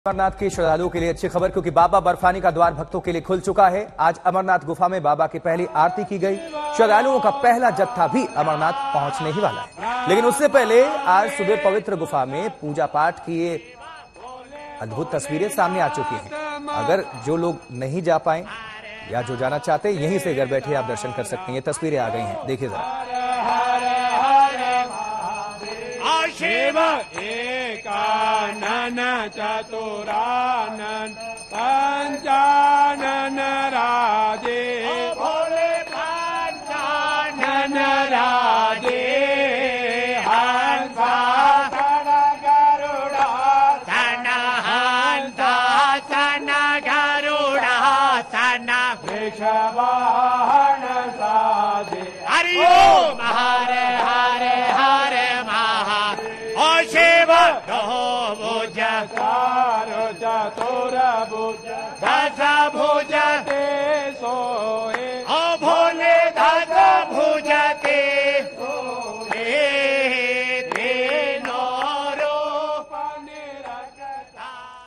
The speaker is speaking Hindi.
अमरनाथ के श्रद्धालुओं के लिए अच्छी खबर, क्योंकि बाबा बर्फानी का द्वार भक्तों के लिए खुल चुका है। आज अमरनाथ गुफा में बाबा की पहली आरती की गई। श्रद्धालुओं का पहला जत्था भी अमरनाथ पहुंचने ही वाला है, लेकिन उससे पहले आज सुबह पवित्र गुफा में पूजा पाठ की ये अद्भुत तस्वीरें सामने आ चुकी हैं। अगर जो लोग नहीं जा पाए या जो जाना चाहते हैं, यहीं से घर बैठे आप दर्शन कर सकते हैं। ये तस्वीरें आ गई हैं, देखिए जरा। शिव एकानन चतुरानन पंचानन राजे भोले पंचानन राजे हंसा गरुड़ा सन हंसा सन गरुड़ा सन वृषवाहन साजे। हरि ओम हरे हरे हरे शिव भुज चारो चतुर भुज दस भुज ते सोए ओ भोले दस भुज ते